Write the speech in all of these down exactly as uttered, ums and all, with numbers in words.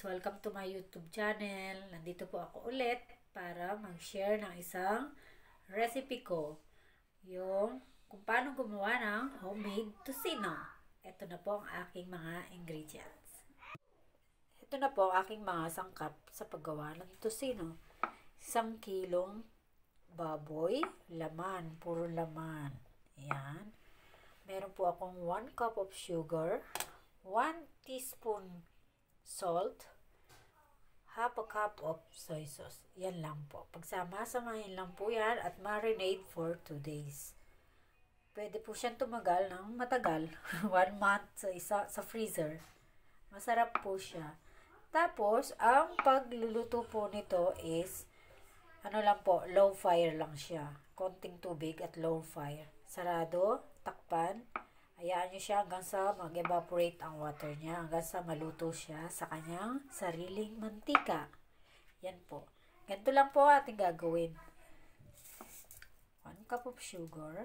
Welcome to my YouTube channel. Nandito po ako ulit para mag-share ng isang recipe ko. Yung kung paano gumawa ng homemade tocino. Ito na po ang aking mga ingredients. Ito na po ang aking mga sangkap sa paggawa ng tocino. Isang kilong baboy, laman, puro laman. Ayan. Meron po akong one cup of sugar, one teaspoon salt, half a cup of soy sauce. Yan lang po. Pagsama-samahin lang po yan at marinate for two days. Pwede po siyang tumagal ng matagal. one month sa, isa, sa freezer. Masarap po siya. Tapos, ang pagluluto po nito is, ano lang po, low fire lang siya. Konting tubig at low fire. Sarado, takpan. Hayaan nyo siya hanggang sa mag-evaporate ang water niya. Hanggang sa maluto siya sa kanyang sariling mantika. Yan po. Ganito lang po ating gagawin. one cup of sugar.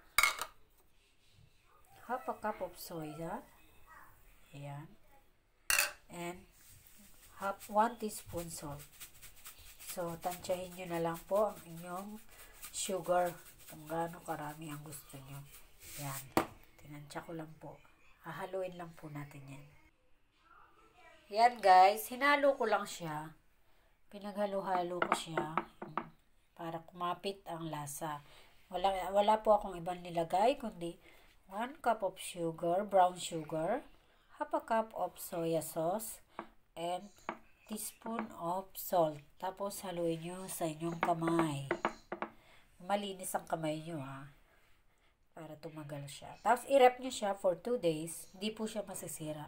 Half a cup of soya. Ayan. And half one teaspoon salt. So, tansyahin nyo na lang po ang inyong sugar kung gaano karami ang gusto nyo. Yan. Tinansya ko lang po. Hahaluin lang po natin yan. Yan guys. Hinalo ko lang siya. Pinaghalo-halo ko siya para kumapit ang lasa. Wala, wala po akong ibang nilagay kundi one cup of sugar, brown sugar, half a cup of soya sauce, and teaspoon of salt. Tapos haluin nyo sa inyong kamay. Malinis ang kamay nyo ha. Para tumagal siya. Tapos i-rep nyo siya for two days. Hindi po siya masisira.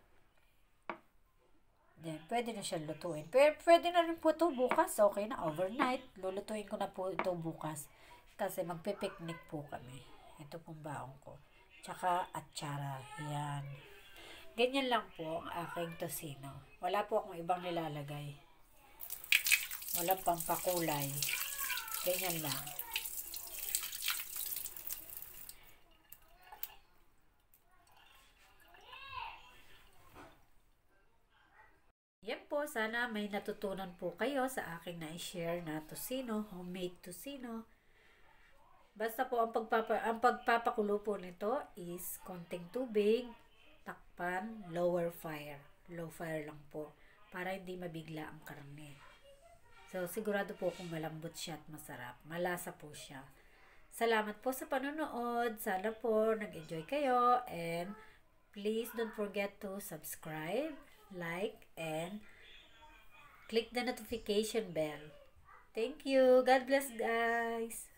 Then, pwede na siya lutuin. Pero pwede na rin po ito bukas. Okay na, overnight. Lulutuin ko na po ito bukas. Kasi magpipiknik po kami. Ito pong baong ko. Tsaka atsara. Yan. Ganyan lang po ang aking tocino. Wala po akong ibang nilalagay. Walang pampakulay. Ganyan lang. Yan po, sana may natutunan po kayo sa aking na-share na tocino, homemade tocino. Basta po ang, pagpapa, ang pagpapakulo po nito is konting tubig, takpan, lower fire. Low fire lang po para hindi mabigla ang karne. So, sigurado po kung malambot siya at masarap. Malasa po siya. Salamat po sa panonood. Sana po nag-enjoy kayo and please don't forget to subscribe, like, and click the notification bell. Thank you. God bless, guys.